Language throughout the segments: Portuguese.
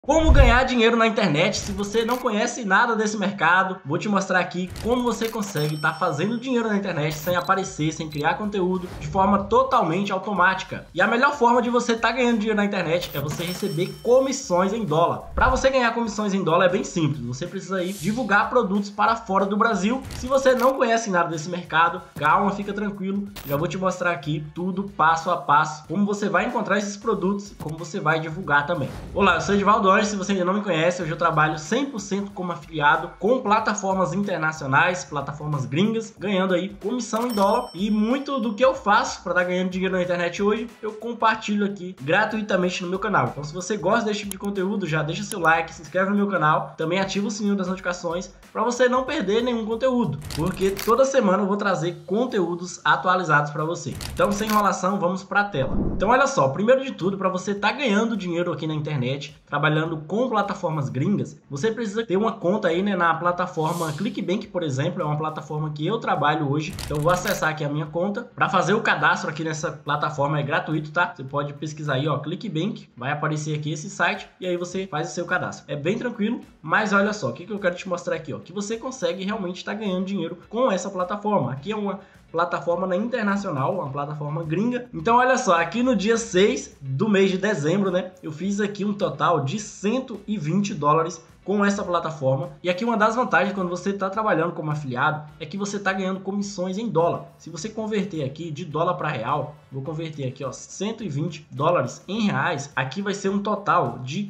Como ganhar dinheiro na internet? Se você não conhece nada desse mercado, vou te mostrar aqui como você consegue estar fazendo dinheiro na internet sem aparecer, sem criar conteúdo, de forma totalmente automática. E a melhor forma de você estar ganhando dinheiro na internet é você receber comissões em dólar. Para você ganhar comissões em dólar é bem simples, você precisa ir divulgar produtos para fora do Brasil. Se você não conhece nada desse mercado, calma, fica tranquilo, já vou te mostrar aqui tudo passo a passo, como você vai encontrar esses produtos e como você vai divulgar também. Olá, eu sou Edivaldo. Se você ainda não me conhece, hoje eu trabalho 100% como afiliado com plataformas internacionais, plataformas gringas, ganhando aí comissão em dólar. E muito do que eu faço para estar ganhando dinheiro na internet hoje, eu compartilho aqui gratuitamente no meu canal. Então se você gosta desse tipo de conteúdo, já deixa seu like, se inscreve no meu canal, também ativa o sininho das notificações para você não perder nenhum conteúdo, porque toda semana eu vou trazer conteúdos atualizados para você. Então sem enrolação, vamos para a tela. Então olha só, primeiro de tudo, para você estar ganhando dinheiro aqui na internet, trabalhando com plataformas gringas, você precisa ter uma conta aí, né, na plataforma Clickbank, por exemplo, é uma plataforma que eu trabalho hoje. Então eu vou acessar aqui a minha conta para fazer o cadastro aqui nessa plataforma, é gratuito, tá? Você pode pesquisar aí, ó, Clickbank, vai aparecer aqui esse site e aí você faz o seu cadastro. É bem tranquilo, mas olha só, o que eu quero te mostrar aqui, ó, que você consegue realmente estar ganhando dinheiro com essa plataforma. Aqui é uma plataforma internacional, uma plataforma gringa. Então olha só, aqui no dia 6 do mês de dezembro, né, eu fiz aqui um total de 120 dólares com essa plataforma. E aqui uma das vantagens quando você está trabalhando como afiliado é que você está ganhando comissões em dólar. Se você converter aqui de dólar para real, vou converter aqui, ó, 120 dólares em reais, aqui vai ser um total de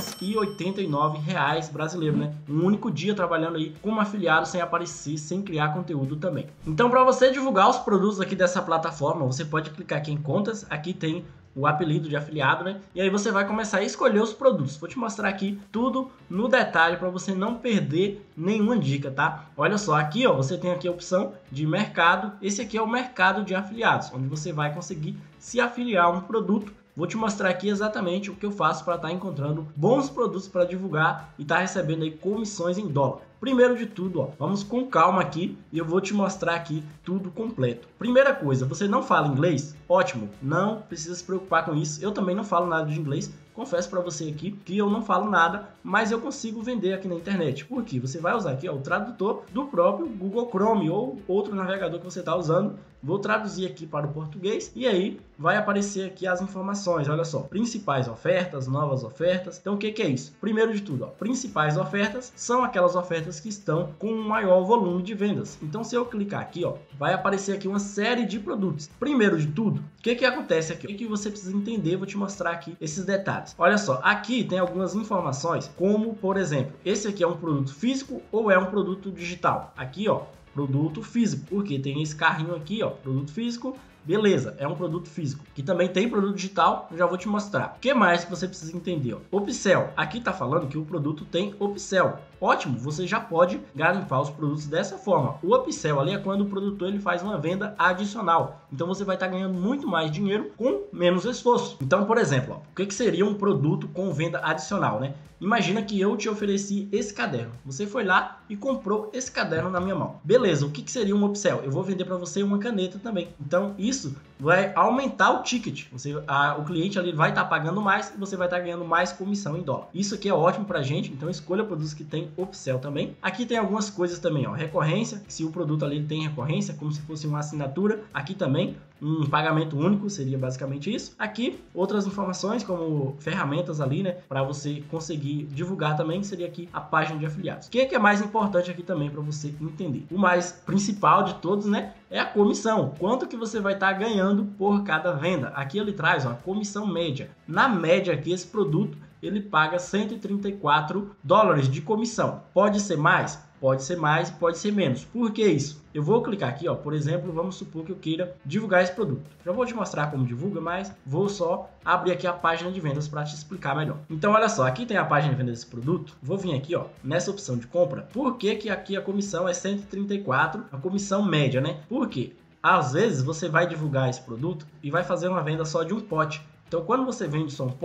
589 reais brasileiros, né? Um único dia trabalhando aí como afiliado, sem aparecer, sem criar conteúdo também. Então, para você divulgar os produtos aqui dessa plataforma, você pode clicar aqui em contas, aqui tem o apelido de afiliado, né? E aí você vai começar a escolher os produtos. Vou te mostrar aqui tudo no detalhe para você não perder nenhuma dica, tá? Olha só, aqui, ó, você tem aqui a opção de mercado. Esse aqui é o mercado de afiliados, onde você vai conseguir se afiliar a um produto. Vou te mostrar aqui exatamente o que eu faço para estar encontrando bons produtos para divulgar e estar recebendo aí comissões em dólar. Primeiro de tudo, ó, vamos com calma aqui e eu vou te mostrar aqui tudo completo. Primeira coisa, você não fala inglês? Ótimo, não precisa se preocupar com isso. Eu também não falo nada de inglês. Confesso para você aqui que eu não falo nada, mas eu consigo vender aqui na internet. Por quê? Você vai usar aqui, ó, o tradutor do próprio Google Chrome ou outro navegador que você está usando. Vou traduzir aqui para o português e aí vai aparecer aqui as informações. Olha só, principais ofertas, novas ofertas. Então o que é isso? Primeiro de tudo, ó, principais ofertas são aquelas ofertas que estão com um maior volume de vendas. Então se eu clicar aqui, ó, vai aparecer aqui uma série de produtos. Primeiro de tudo, o que acontece aqui? O que você precisa entender? Vou te mostrar aqui esses detalhes. Olha só, aqui tem algumas informações, como por exemplo, esse aqui é um produto físico ou é um produto digital? Aqui, ó, produto físico, porque tem esse carrinho aqui, ó, produto físico. Beleza, é um produto físico, que também tem produto digital, eu já vou te mostrar. O que mais que você precisa entender? Ó? Upsell, aqui tá falando que o produto tem upsell. Ótimo, você já pode garimpar os produtos dessa forma. O upsell ali é quando o produtor ele faz uma venda adicional. Então você vai estar ganhando muito mais dinheiro com menos esforço. Então, por exemplo, ó, o que seria um produto com venda adicional, né? Imagina que eu te ofereci esse caderno. Você foi lá e comprou esse caderno na minha mão. Beleza, o que seria um upsell? Eu vou vender para você uma caneta também. Então, isso vai aumentar o ticket. O cliente ali vai estar pagando mais e você vai estar ganhando mais comissão em dólar. Isso aqui é ótimo para a gente, então escolha produtos que tem upsell também. Aqui tem algumas coisas também, ó, recorrência, se o produto ali tem recorrência, como se fosse uma assinatura. Aqui também um pagamento único, seria basicamente isso. Aqui outras informações como ferramentas ali, né, para você conseguir divulgar também, seria aqui a página de afiliados. O que é mais importante aqui também para você entender? O mais principal de todos, né, é a comissão. Quanto que você vai estar ganhando por cada venda? Aqui ele traz, ó, a comissão média. Na média aqui esse produto ele paga 134 dólares de comissão. Pode ser mais? Pode ser mais, pode ser menos. Por que isso? Eu vou clicar aqui, ó, por exemplo, vamos supor que eu queira divulgar esse produto. Já vou te mostrar como divulga, mas vou só abrir aqui a página de vendas para te explicar melhor. Então, olha só, aqui tem a página de vendas desse produto. Vou vir aqui, ó, nessa opção de compra. Por que que aqui a comissão é 134, a comissão média, né? Por quê? Às vezes você vai divulgar esse produto e vai fazer uma venda só de um pote. Então, quando você vende só um pote,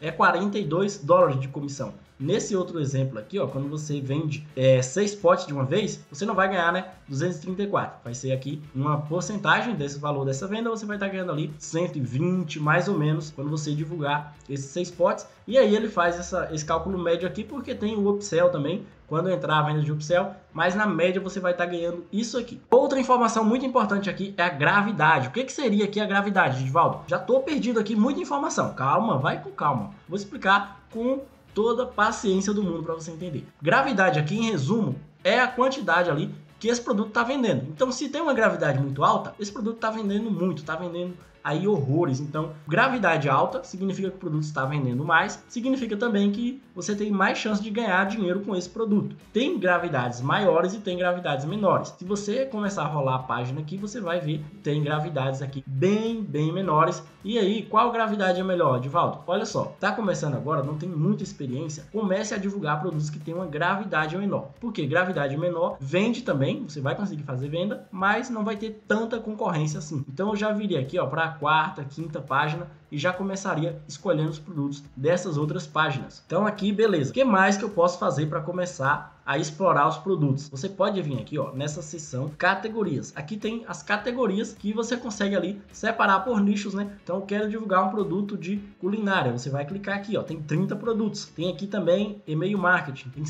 é 42 dólares de comissão. Nesse outro exemplo aqui, ó, quando você vende 6 potes de uma vez, você não vai ganhar, né, 234. Vai ser aqui uma porcentagem desse valor dessa venda, você vai estar ganhando ali 120 mais ou menos quando você divulgar esses 6 potes. E aí ele faz esse cálculo médio aqui porque tem o upsell também, quando entrar a venda de upsell, mas na média você vai estar ganhando isso aqui. Outra informação muito importante aqui é a gravidade. O que seria aqui a gravidade, Edivaldo? Já estou perdido aqui, muita informação. Calma, vai com calma. Vou explicar com toda a paciência do mundo para você entender. Gravidade aqui, em resumo, é a quantidade ali que esse produto está vendendo. Então, se tem uma gravidade muito alta, esse produto está vendendo muito, está vendendo aí horrores. Então, gravidade alta significa que o produto está vendendo mais, significa também que você tem mais chance de ganhar dinheiro com esse produto. Tem gravidades maiores e tem gravidades menores. Se você começar a rolar a página aqui, você vai ver que tem gravidades aqui bem menores. E aí, qual gravidade é melhor, Edivaldo? Olha só, tá começando agora, não tem muita experiência, comece a divulgar produtos que têm uma gravidade menor. Porque gravidade menor vende também, você vai conseguir fazer venda, mas não vai ter tanta concorrência assim. Então eu já viria aqui, ó, para a quarta, quinta página e já começaria escolhendo os produtos dessas outras páginas. Então aqui, beleza. O que mais que eu posso fazer para começar a explorar os produtos? Você pode vir aqui, ó, nessa seção categorias. Aqui tem as categorias que você consegue ali separar por nichos, né? Então eu quero divulgar um produto de culinária. Você vai clicar aqui, ó, tem 30 produtos. Tem aqui também e-mail marketing, tem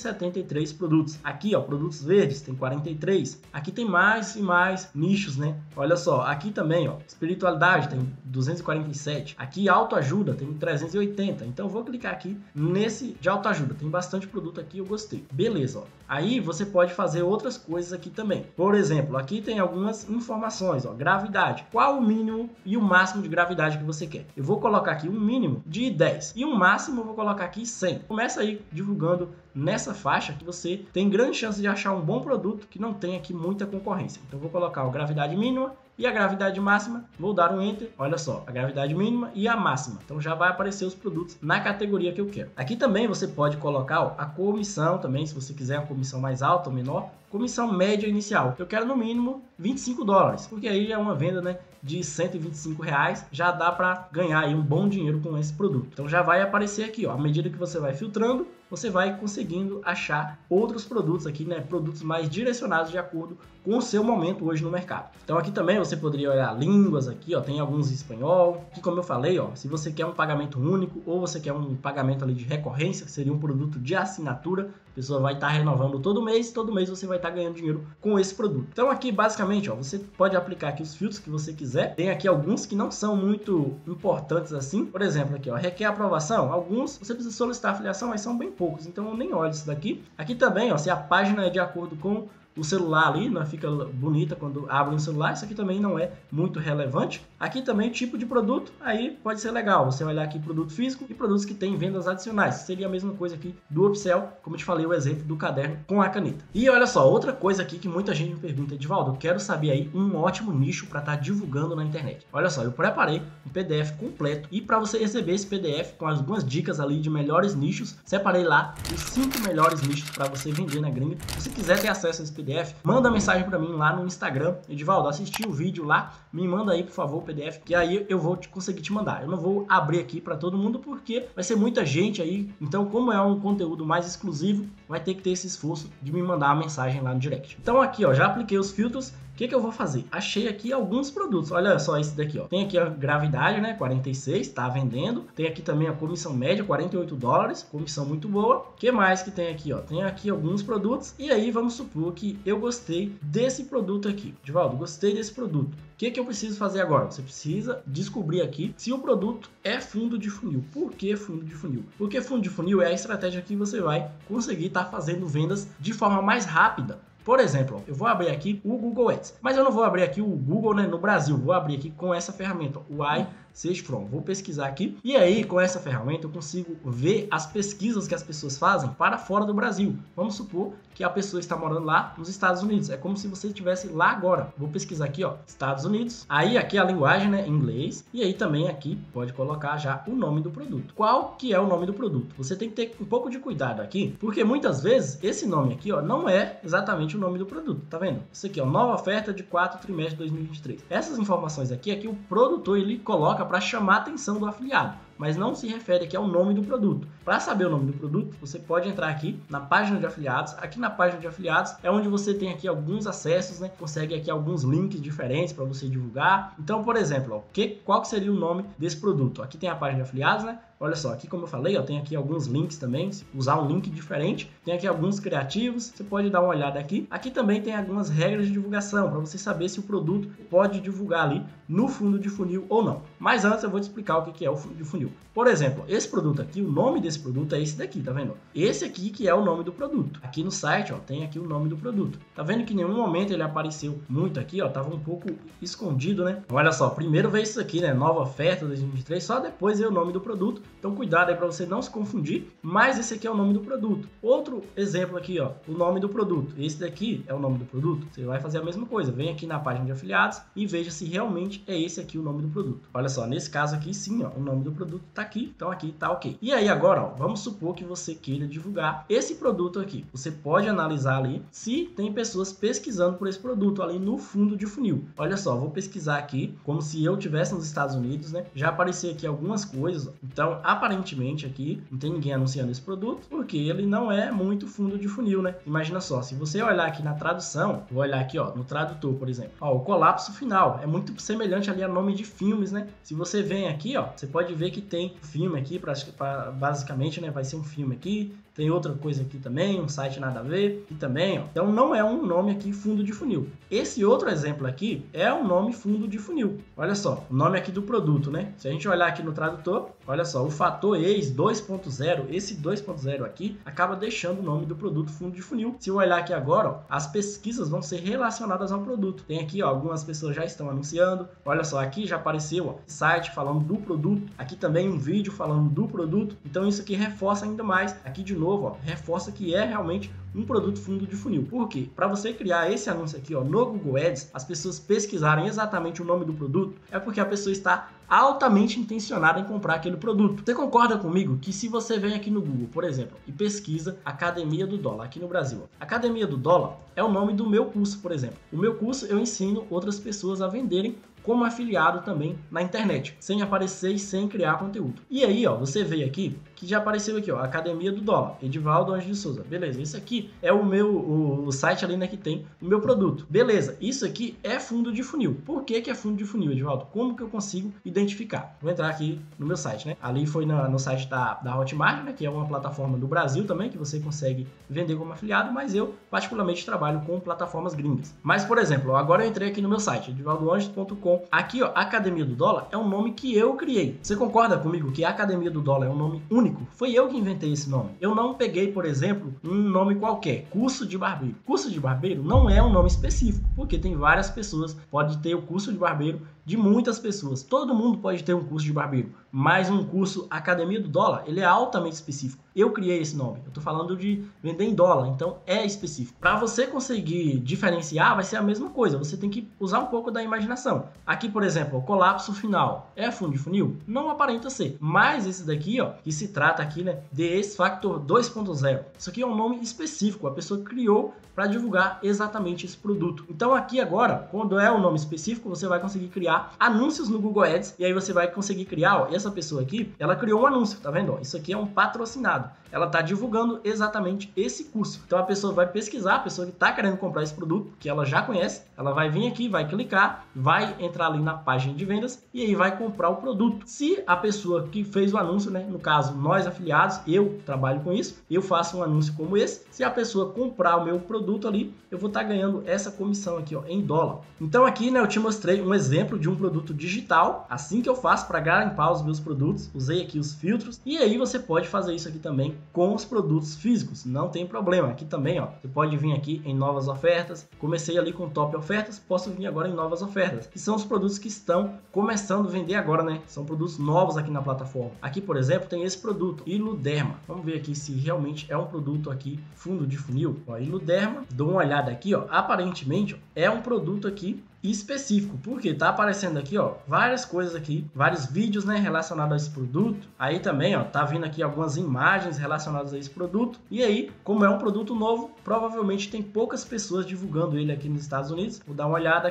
173 produtos. Aqui, ó, produtos verdes, tem 43. Aqui tem mais e mais nichos, né? Olha só, aqui também, ó, espiritualidade tem 247. Aqui autoajuda tem 380. Então eu vou clicar aqui nesse de autoajuda. Tem bastante produto aqui, eu gostei. Beleza, ó. Aí você pode fazer outras coisas aqui também. Por exemplo, aqui tem algumas informações, ó. Gravidade. Qual o mínimo e o máximo de gravidade que você quer? Eu vou colocar aqui um mínimo de 10 e um máximo eu vou colocar aqui 100. Começa aí divulgando nessa faixa que você tem grande chance de achar um bom produto que não tem aqui muita concorrência. Então eu vou colocar a gravidade mínima e a gravidade máxima, vou dar um enter, olha só, a gravidade mínima e a máxima. Então já vai aparecer os produtos na categoria que eu quero. Aqui também você pode colocar, ó, a comissão também, se você quiser uma comissão mais alta ou menor, comissão média inicial. Eu quero no mínimo 25 dólares, porque aí é uma venda, né, de 125 reais, já dá para ganhar aí um bom dinheiro com esse produto. Então já vai aparecer aqui, ó, à medida que você vai filtrando, você vai conseguindo achar outros produtos aqui, né, produtos mais direcionados de acordo com o seu momento hoje no mercado. Então aqui também você poderia olhar línguas aqui, ó, tem alguns em espanhol, que como eu falei, ó, se você quer um pagamento único ou você quer um pagamento ali de recorrência, que seria um produto de assinatura, a pessoa vai estar renovando todo mês você vai estar ganhando dinheiro com esse produto. Então aqui basicamente, ó, você pode aplicar aqui os filtros que você quiser. Tem aqui alguns que não são muito importantes assim. Por exemplo, aqui, ó, requer aprovação. Alguns você precisa solicitar afiliação, mas são bem poucos, então eu nem olho isso daqui. Aqui também, ó, se a página é de acordo com o celular ali, não fica bonita quando abre no celular, isso aqui também não é muito relevante. Aqui também tipo de produto, aí pode ser legal você olhar aqui produto físico e produtos que têm vendas adicionais, seria a mesma coisa aqui do upsell, como eu te falei o exemplo do caderno com a caneta. E olha só, outra coisa aqui que muita gente me pergunta, Edivaldo, eu quero saber aí um ótimo nicho para estar divulgando na internet. Olha só, eu preparei um PDF completo e para você receber esse PDF com algumas dicas ali de melhores nichos, separei lá os 5 melhores nichos para você vender na gringa. Se você quiser ter acesso a esse PDF, manda mensagem para mim lá no Instagram, Edivaldo, assisti o vídeo lá, me manda aí por favor o PDF, que aí eu vou conseguir te mandar. Eu não vou abrir aqui para todo mundo porque vai ser muita gente aí, então como é um conteúdo mais exclusivo, vai ter que ter esse esforço de me mandar a mensagem lá no direct. Então aqui, ó, já apliquei os filtros. O que eu vou fazer? Achei aqui alguns produtos. Olha só esse daqui, ó. Tem aqui a gravidade, né? 46, tá vendendo. Tem aqui também a comissão média, 48 dólares. Comissão muito boa. O que mais que tem aqui, ó? Tem aqui alguns produtos. E aí, vamos supor que eu gostei desse produto aqui. Edivaldo, gostei desse produto. O que eu preciso fazer agora? Você precisa descobrir aqui se o produto é fundo de funil. Por que fundo de funil? Porque fundo de funil é a estratégia que você vai conseguir estar fazendo vendas de forma mais rápida. Por exemplo, eu vou abrir aqui o Google Ads, mas eu não vou abrir aqui o Google, né, no Brasil, vou abrir aqui com essa ferramenta, o iSearch From. Vou pesquisar aqui e aí com essa ferramenta eu consigo ver as pesquisas que as pessoas fazem para fora do Brasil. Vamos supor que a pessoa está morando lá nos Estados Unidos, é como se você estivesse lá agora. Vou pesquisar aqui, ó, Estados Unidos, aí aqui a linguagem, né, inglês, e aí também aqui pode colocar já o nome do produto. Qual que é o nome do produto? Você tem que ter um pouco de cuidado aqui, porque muitas vezes esse nome aqui, ó, não é exatamente o nome do produto, tá vendo? Isso aqui, ó, nova oferta de 4 trimestres de 2023. Essas informações aqui é que o produtor ele coloca para chamar a atenção do afiliado. mas não se refere aqui ao nome do produto. Para saber o nome do produto, você pode entrar aqui na página de afiliados. Aqui na página de afiliados é onde você tem aqui alguns acessos, né? Consegue aqui alguns links diferentes para você divulgar. Então, por exemplo, ó, qual que seria o nome desse produto? Aqui tem a página de afiliados, né? Olha só, aqui como eu falei, ó, tem aqui alguns links também, se usar um link diferente. Tem aqui alguns criativos, você pode dar uma olhada aqui. Aqui também tem algumas regras de divulgação, para você saber se o produto pode divulgar ali no fundo de funil ou não. Mas antes eu vou te explicar o que é o fundo de funil. Por exemplo, esse produto aqui, o nome desse produto é esse daqui, tá vendo? Esse aqui que é o nome do produto. Aqui no site, ó, tem aqui o nome do produto. Tá vendo que em nenhum momento ele apareceu muito aqui, ó, tava um pouco escondido, né? Olha só, primeiro veio isso aqui, né? Nova oferta 2023, só depois veio o nome do produto. Então cuidado aí para você não se confundir, mas esse aqui é o nome do produto. Outro exemplo aqui, ó, o nome do produto. Esse daqui é o nome do produto. Você vai fazer a mesma coisa, vem aqui na página de afiliados e veja se realmente é esse aqui o nome do produto. Olha só, nesse caso aqui sim, ó, o nome do produto tá aqui, então aqui tá ok. E aí agora, ó, vamos supor que você queira divulgar esse produto aqui. Você pode analisar ali se tem pessoas pesquisando por esse produto ali no fundo de funil. Olha só, vou pesquisar aqui como se eu estivesse nos Estados Unidos, né? Já apareceu aqui algumas coisas, ó. Então aparentemente aqui não tem ninguém anunciando esse produto, porque ele não é muito fundo de funil, né? Imagina só, se você olhar aqui na tradução, vou olhar aqui, ó, no tradutor, por exemplo, ó, o colapso final é muito semelhante ali a nome de filmes, né? Se você vem aqui, ó, você pode ver que tem filme aqui, basicamente, né? Vai ser um filme aqui. Tem outra coisa aqui também, um site nada a ver, e também, ó. Então não é um nome aqui fundo de funil. Esse outro exemplo aqui é um nome fundo de funil. Olha só, o nome aqui do produto, né? Se a gente olhar aqui no tradutor, olha só, o fator ex 2.0, esse 2.0 aqui acaba deixando o nome do produto fundo de funil. Se eu olhar aqui agora, ó, as pesquisas vão ser relacionadas ao produto. Tem aqui, ó, algumas pessoas já estão anunciando. Olha só, aqui já apareceu, ó, site falando do produto. Aqui também um vídeo falando do produto. Então isso aqui reforça ainda mais. Aqui de novo, ó, reforça que é realmente um produto fundo de funil. Por quê? Para você criar esse anúncio aqui, ó, no Google Ads, as pessoas pesquisarem exatamente o nome do produto, é porque a pessoa está altamente intencionada em comprar aquele produto. Você concorda comigo que se você vem aqui no Google, por exemplo, e pesquisa Academia do Dólar aqui no Brasil, Academia do Dólar é o nome do meu curso, por exemplo. O meu curso eu ensino outras pessoas a venderem como afiliado também na internet, sem aparecer e sem criar conteúdo. E aí, ó, você veio aqui, que já apareceu aqui, ó, Academia do Dólar, Edivaldo Anjo de Souza. Beleza, isso aqui é o site ali, né, que tem o meu produto. Beleza, isso aqui é fundo de funil. Por que é fundo de funil, Edivaldo? Como que eu consigo identificar? Vou entrar aqui no meu site, né? Ali foi no site da Hotmart, né, que é uma plataforma do Brasil também, que você consegue vender como afiliado, mas eu particularmente trabalho com plataformas gringas. Mas, por exemplo, agora eu entrei aqui no meu site, edivaldoanjos.com. Aqui, ó, Academia do Dólar é um nome que eu criei. Você concorda comigo que a Academia do Dólar é um nome único? Foi eu que inventei esse nome. Eu não peguei, por exemplo, um nome qualquer, curso de barbeiro. Curso de barbeiro não é um nome específico, porque tem várias pessoas, pode ter o curso de barbeiro de muitas pessoas. Todo mundo pode ter um curso de barbeiro, mas um curso Academia do Dólar, ele é altamente específico. Eu criei esse nome. Eu tô falando de vender em dólar, então é específico. Para você conseguir diferenciar, vai ser a mesma coisa. Você tem que usar um pouco da imaginação. Aqui, por exemplo, o colapso final é fundo de funil? Não aparenta ser. Mas esse daqui, ó, que se trata aqui, né, de X-Factor 2.0. Isso aqui é um nome específico. A pessoa criou para divulgar exatamente esse produto. Então aqui agora, quando é um nome específico, você vai conseguir criar anúncios no Google Ads e aí você vai conseguir criar, ó, essa pessoa aqui, ela criou um anúncio, tá vendo? Ó, isso aqui é um patrocinado. Ela está divulgando exatamente esse curso. Então a pessoa vai pesquisar, a pessoa que está querendo comprar esse produto, que ela já conhece, ela vai vir aqui, vai clicar, vai entrar ali na página de vendas e aí vai comprar o produto. Se a pessoa que fez o anúncio, né, no caso nós afiliados, eu trabalho com isso, eu faço um anúncio como esse, se a pessoa comprar o meu produto ali, eu vou estar ganhando essa comissão aqui, ó, em dólar. Então aqui, né, eu te mostrei um exemplo de um produto digital, assim que eu faço para garimpar os meus produtos, usei aqui os filtros e aí você pode fazer isso aqui também com os produtos físicos, não tem problema. Aqui também, ó, você pode vir aqui em novas ofertas. Comecei ali com top ofertas, posso vir agora em novas ofertas, que são os produtos que estão começando a vender agora, né? São produtos novos aqui na plataforma. Aqui, por exemplo, tem esse produto, Iluderma. Vamos ver aqui se realmente é um produto aqui fundo de funil. Ó, Iluderma, dou uma olhada aqui, ó, aparentemente, ó, é um produto aqui específico, porque tá aparecendo aqui, ó, várias coisas aqui, vários vídeos, né, relacionados a esse produto. Aí também, ó, tá vindo aqui algumas imagens relacionadas a esse produto. E aí, como é um produto novo, provavelmente tem poucas pessoas divulgando ele aqui nos Estados Unidos. Vou dar uma olhada aqui.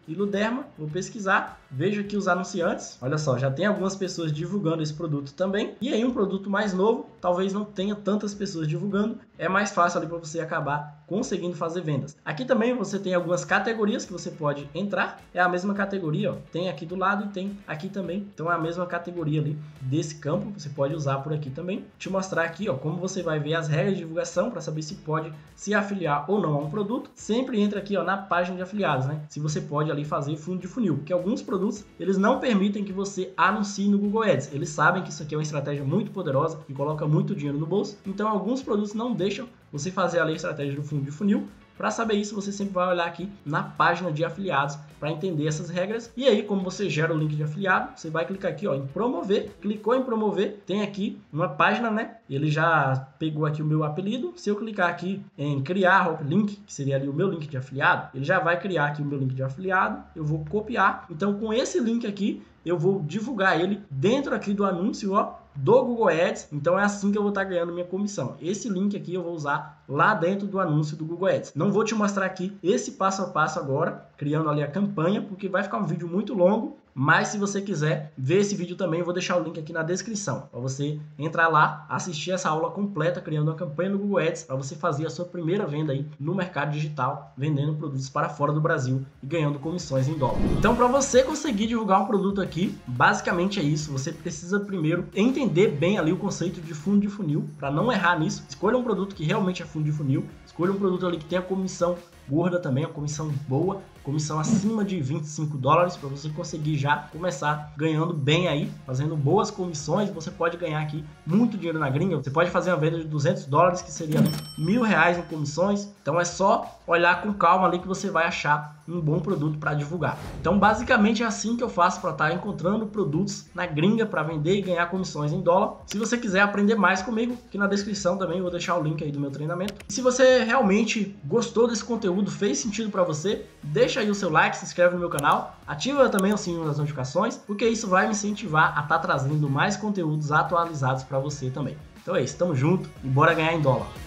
Iluderma, vou pesquisar, vejo aqui os anunciantes, olha só, já tem algumas pessoas divulgando esse produto também, e aí um produto mais novo, talvez não tenha tantas pessoas divulgando, é mais fácil ali para você acabar conseguindo fazer vendas. Aqui também você tem algumas categorias que você pode entrar, é a mesma categoria, ó, tem aqui do lado e tem aqui também, então é a mesma categoria ali desse campo, você pode usar por aqui também. Vou te mostrar aqui, ó, como você vai ver as regras de divulgação para saber se pode se afiliar ou não a um produto. Sempre entra aqui, ó, na página de afiliados, né? Se você pode ali fazer fundo de funil, porque alguns produtos eles não permitem que você anuncie no Google Ads. Eles sabem que isso aqui é uma estratégia muito poderosa e coloca muito dinheiro no bolso. Então alguns produtos não deixam você fazer ali a estratégia do fundo de funil. Para saber isso, você sempre vai olhar aqui na página de afiliados para entender essas regras. E aí, como você gera o link de afiliado, você vai clicar aqui, ó, em promover. Clicou em promover, tem aqui uma página, né? Ele já pegou aqui o meu apelido. Se eu clicar aqui em criar link, que seria ali o meu link de afiliado, ele já vai criar aqui o meu link de afiliado. Eu vou copiar. Então, com esse link aqui, eu vou divulgar ele dentro aqui do anúncio, ó, do Google Ads. Então é assim que eu vou estar ganhando minha comissão. Esse link aqui eu vou usar lá dentro do anúncio do Google Ads. Não vou te mostrar aqui esse passo a passo agora, criando ali a campanha, porque vai ficar um vídeo muito longo. Mas se você quiser ver esse vídeo também, eu vou deixar o link aqui na descrição, para você entrar lá, assistir essa aula completa, criando uma campanha no Google Ads, para você fazer a sua primeira venda aí no mercado digital, vendendo produtos para fora do Brasil e ganhando comissões em dólar. Então, para você conseguir divulgar um produto aqui, basicamente é isso. Você precisa primeiro entender bem ali o conceito de fundo de funil, para não errar nisso. Escolha um produto que realmente é fundo de funil, escolha um produto ali que tenha comissão gorda também, uma comissão boa, comissão acima de $25 para você conseguir já começar ganhando bem aí, fazendo boas comissões. Você pode ganhar aqui muito dinheiro na gringa. Você pode fazer uma venda de $200, que seria R$1.000 em comissões. Então é só olhar com calma ali que você vai achar um bom produto para divulgar. Então basicamente é assim que eu faço para estar encontrando produtos na gringa para vender e ganhar comissões em dólar. Se você quiser aprender mais comigo, aqui na descrição também eu vou deixar o link aí do meu treinamento. E se você realmente gostou desse conteúdo, fez sentido para você, deixa aí o seu like, se inscreve no meu canal, ativa também o sininho das notificações, porque isso vai me incentivar a estar trazendo mais conteúdos atualizados para você também. Então é isso, tamo junto e bora ganhar em dólar.